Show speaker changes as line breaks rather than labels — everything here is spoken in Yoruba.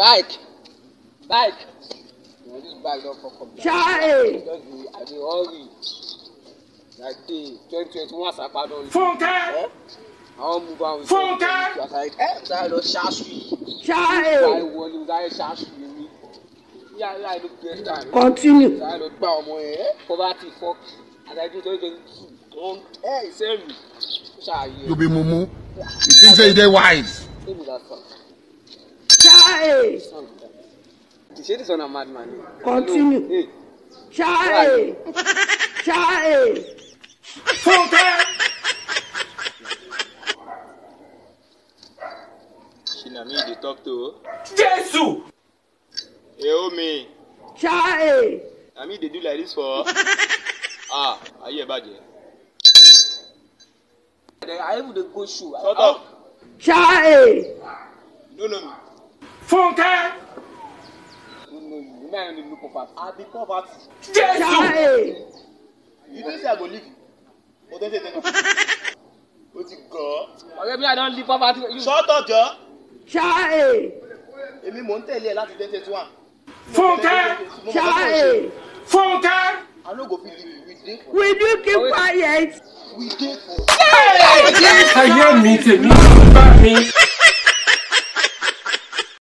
Bike. This bike don't fuck up.
Chai.
I dey hurry. Like the 2021 Sapa don.
Funke.
I wan move on with Funke. I was like, I don't shash.
Chai.
I want to shash me. Yeah, I don't get time.
Continue.
I don't buy more. Poverty fuck. As I do 2022. Send me.
You be mumu. You think say they wise?
Give me that song.
Chai.
You say this one a madman.
Continue.
Hey.
Chai. Chai.
Funke. Shina me dey talk to.
Jesus.
Hey, homie.
Chai.
I mean they do like this for. Are you a badger? I even the go shoe. Shut up.
Chai.
You don't know me.
Funke.
You don't know you. You might only look poverty. I be poverty.
Chai.
You didn't say I go leave you. But don't say that. What you go? Okay, me I don't leave poverty. Shut up, Joe.
Chai.
Èmi mò ń tẹ̀lé ẹ láti 2021.
Funke. Chai. Funke.
I no go fit leave you. We dey for.
Will you keep quiet?
We dey for.
Ayé mi tèmi bá mi.